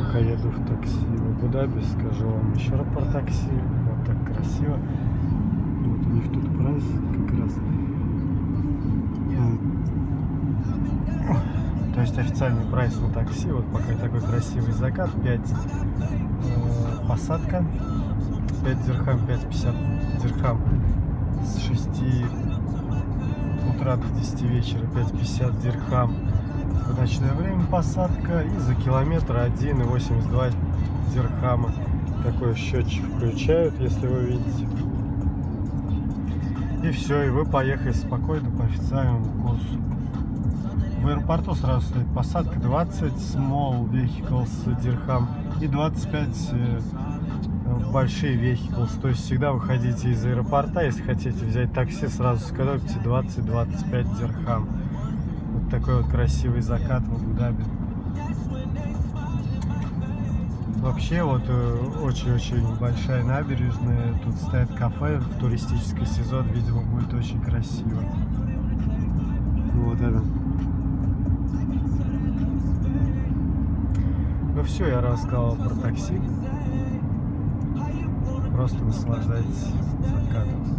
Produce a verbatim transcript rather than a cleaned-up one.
пока еду в такси в Абу-Даби, скажу вам еще раз про такси. Вот так красиво. Вот у них тут прайс как раз. То есть официальный прайс на такси. Вот пока такой красивый закат. пять э, посадка. пять дирхам, пять пятьдесят дирхам с шести утра до десяти вечера, пять пятьдесят дирхам в ночное время посадка, и за километр один и восемьдесят два дирхама. Такой счетчик включают, если вы видите. И все, и вы поехали спокойно по официальному курсу. В аэропорту сразу стоит посадка двадцать small vehicles дирхам и двадцать пять большие vehicles. То есть всегда выходите из аэропорта, если хотите взять такси, сразу сэкономите двадцать — двадцать пять дирхам. Вот такой вот красивый закат в Абу-Даби. Вообще вот очень-очень большая набережная. Тут стоит кафе, в туристический сезон, видимо, будет очень красиво. Вот это. Ну все, я рассказал про такси. Просто наслаждайтесь закатом.